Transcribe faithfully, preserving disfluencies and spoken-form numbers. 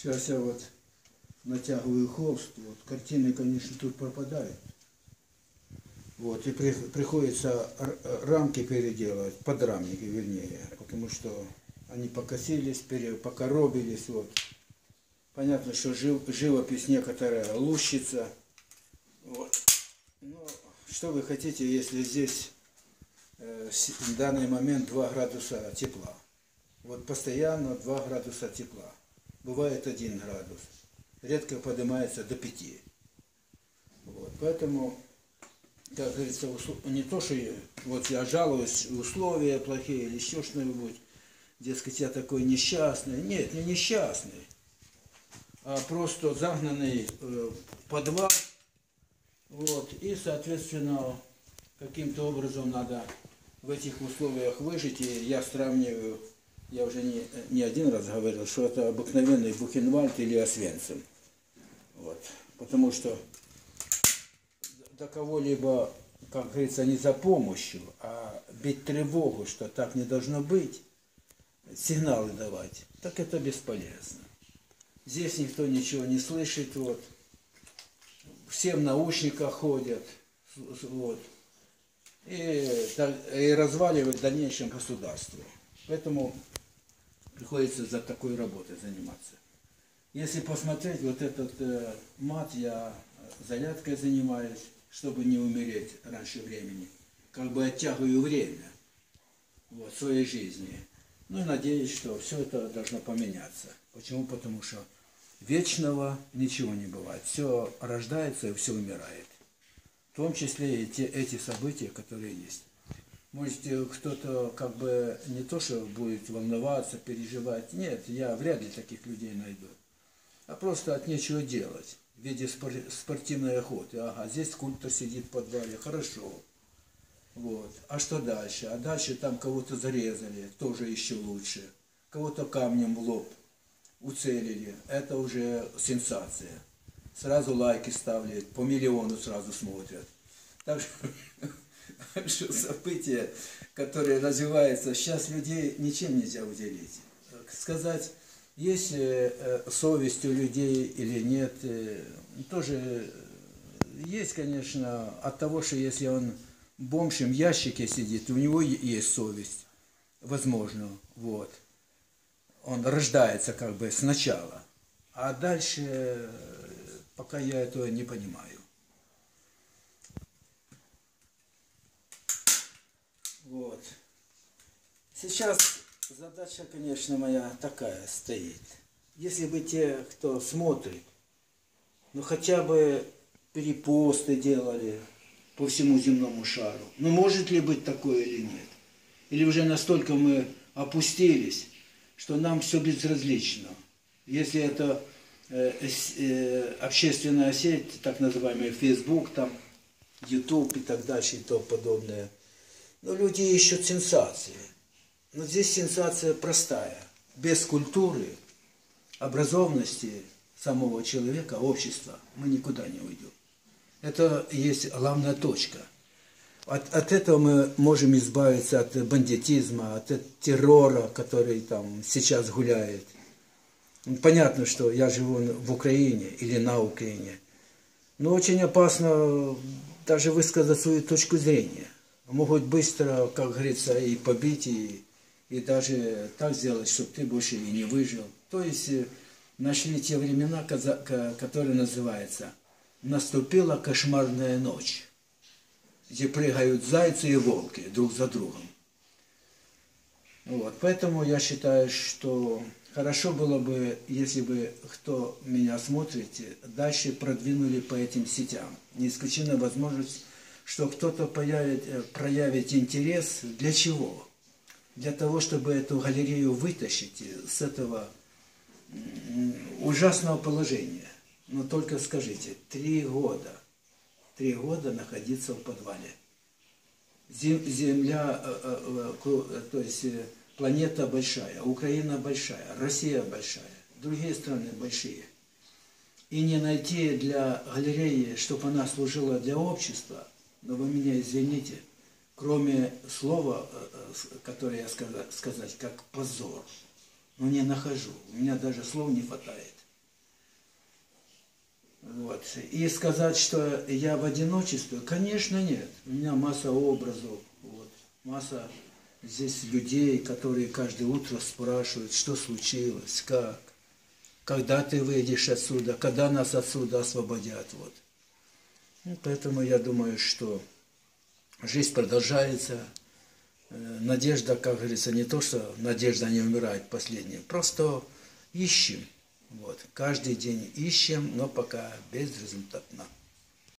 Сейчас я вот натягиваю холст, вот картины, конечно, тут пропадают. Вот, и при, приходится рамки переделывать, подрамники вернее, потому что они покосились, пере, покоробились, вот. Понятно, что жив, живопись некоторая лущится. Вот. Но что вы хотите, если здесь э, в данный момент два градуса тепла? Вот постоянно два градуса тепла. Бывает один градус. Редко поднимается до пяти. Вот. Поэтому, как говорится, не то, что я, вот я жалуюсь, условия плохие или еще что-нибудь, дескать, я такой несчастный. Нет, не несчастный, а просто загнанный э, в подвал. Вот. И, соответственно, каким-то образом надо в этих условиях выжить. И я сравниваю, я уже не, не один раз говорил, что это обыкновенный Бухенвальд или Освенцим. Вот. Потому что до кого-либо, как говорится, не за помощью, а бить тревогу, что так не должно быть, сигналы давать, так это бесполезно. Здесь никто ничего не слышит, вот. Все в наушниках ходят, вот. И, и разваливать в дальнейшем государство. Поэтому приходится за такой работой заниматься. Если посмотреть вот этот э, мат, я зарядкой занимаюсь, чтобы не умереть раньше времени. Как бы оттягиваю время вот, своей жизни. Ну и надеюсь, что все это должно поменяться. Почему? Потому что вечного ничего не бывает. Все рождается и все умирает. В том числе и те, эти события, которые есть. Может, кто-то как бы не то, что будет волноваться, переживать. Нет, я вряд ли таких людей найду. А просто от нечего делать. В виде спор спортивной охоты. Ага, здесь скульптор сидит в подвале. Хорошо. Вот. А что дальше? А дальше там кого-то зарезали. Тоже еще лучше. Кого-то камнем в лоб уцелили. Это уже сенсация. Сразу лайки ставят. По миллиону сразу смотрят. Так что, что события, которые развиваются, сейчас людей ничем нельзя уделить. Сказать, есть совесть у людей или нет, тоже есть, конечно, от того, что если он бомж в ящике сидит, у него есть совесть, возможно, вот. Он рождается как бы сначала, а дальше пока я этого не понимаю. Вот. Сейчас задача, конечно, моя такая стоит. Если бы те, кто смотрит, ну хотя бы перепосты делали по всему земному шару. Ну может ли быть такое или нет? Или уже настолько мы опустились, что нам все безразлично. Если это э, э, общественная сеть, так называемый Facebook, там, YouTube и так дальше и тому подобное. Но люди ищут сенсации. Но здесь сенсация простая. Без культуры, образованности самого человека, общества, мы никуда не уйдем. Это есть главная точка. От, от этого мы можем избавиться от бандитизма, от террора, который там сейчас гуляет. Понятно, что я живу в Украине или на Украине. Но очень опасно даже высказать свою точку зрения. Могут быстро, как говорится, и побить, и, и даже так сделать, чтобы ты больше и не выжил. То есть нашли те времена, которые называются «Наступила кошмарная ночь», где прыгают зайцы и волки друг за другом. Вот. Поэтому я считаю, что хорошо было бы, если бы кто меня смотрит, дальше продвинули по этим сетям. Не исключена возможность, что кто-то проявит интерес. Для чего? Для того, чтобы эту галерею вытащить с этого ужасного положения. Но только скажите, три года, три года находиться в подвале. Земля, то есть планета большая, Украина большая, Россия большая, другие страны большие. И не найти для галереи, чтобы она служила для общества, но вы меня извините, кроме слова, которое я сказать, сказать как позор, но не нахожу. У меня даже слов не хватает. Вот. И сказать, что я в одиночестве, конечно, нет. У меня масса образов, вот. Масса здесь людей, которые каждое утро спрашивают, что случилось, как, когда ты выйдешь отсюда, когда нас отсюда освободят. Вот. Ну, поэтому я думаю, что жизнь продолжается. Надежда, как говорится, не то, что надежда не умирает последняя, просто ищем. Вот. Каждый день ищем, но пока безрезультатно.